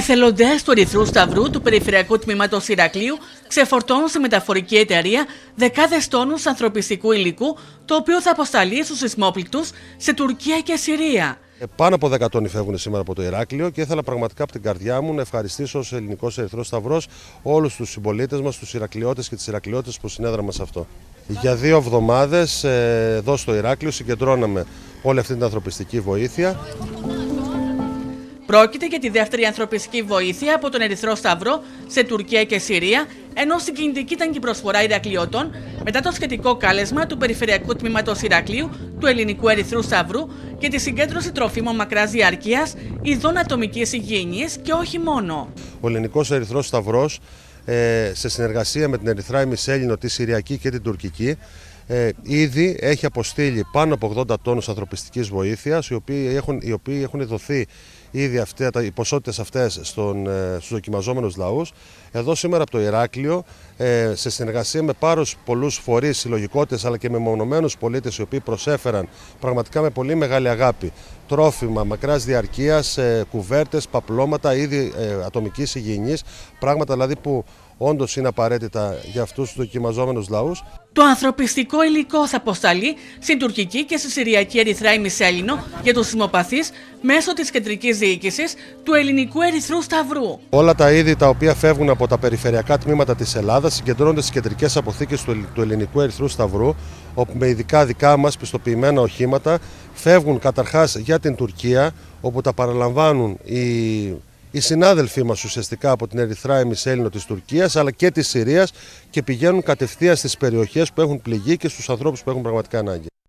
Εθελοντές του Ερυθρού Σταυρού του Περιφερειακού Τμήματος Ηρακλείου ξεφορτώνουν σε μεταφορική εταιρεία δεκάδες τόνους ανθρωπιστικού υλικού, το οποίο θα αποσταλεί στους σεισμόπληκτους σε Τουρκία και Συρία. Πάνω από 10 τόνοι φεύγουν σήμερα από το Ηράκλειο και ήθελα πραγματικά από την καρδιά μου να ευχαριστήσω ως Ελληνικός Ερυθρός Σταυρός όλους τους συμπολίτες μας, τους Ηρακλειώτες και τις Ηρακλειώτες που συνέδραμα σε αυτό. Για 2 εβδομάδες εδώ στο Ηράκλειο συγκεντρώναμε όλη αυτή την ανθρωπιστική βοήθεια. Πρόκειται για τη δεύτερη ανθρωπιστική βοήθεια από τον Ερυθρό Σταυρό σε Τουρκία και Συρία, ενώ συγκινητική ήταν και η προσφορά Ηρακλειωτών μετά το σχετικό κάλεσμα του Περιφερειακού Τμήματος Ηρακλείου του Ελληνικού Ερυθρού Σταυρού για τη συγκέντρωση τροφίμων μακράς διαρκείας, ειδών ατομικής υγιεινής και όχι μόνο. Ο Ελληνικός Ερυθρός Σταυρός, σε συνεργασία με την Ερυθρά Ημισέλληνο, τη Συριακή και την Τουρκική, ήδη έχει αποστείλει πάνω από 80 τόνους ανθρωπιστικής βοήθειας, οι οποίοι έχουν δοθεί ήδη οι ποσότητες αυτές στους δοκιμαζόμενους λαούς. Εδώ σήμερα από το Ηράκλειο, σε συνεργασία με πάρα πολλούς φορείς, συλλογικότητες αλλά και με μεμονωμένους πολίτες οι οποίοι προσέφεραν πραγματικά με πολύ μεγάλη αγάπη τρόφιμα μακράς διαρκείας, κουβέρτες, παπλώματα, είδη ατομικής υγιεινής, πράγματα δηλαδή που όντως είναι απαραίτητα για αυτούς τους δοκιμαζόμενους λαούς. Το ανθρωπιστικό υλικό θα αποσταλεί στην τουρκική και στη συριακή Ερυθρά Ημισέλληνο για τους σεισμοπαθείς μέσω της κεντρικής διοίκησης του Ελληνικού Ερυθρού Σταυρού. Όλα τα είδη τα οποία φεύγουν από τα περιφερειακά τμήματα της Ελλάδας συγκεντρώνονται στις κεντρικές αποθήκες του Ελληνικού Ερυθρού Σταυρού, όπου με δικά μας πιστοποιημένα οχήματα φεύγουν καταρχάς για την Τουρκία, όπου τα παραλαμβάνουν οι συνάδελφοί μας ουσιαστικά από την Ερυθρά Ημισέλληνο της Τουρκίας αλλά και της Συρίας και πηγαίνουν κατευθείαν στις περιοχές που έχουν πληγεί και στους ανθρώπους που έχουν πραγματικά ανάγκη.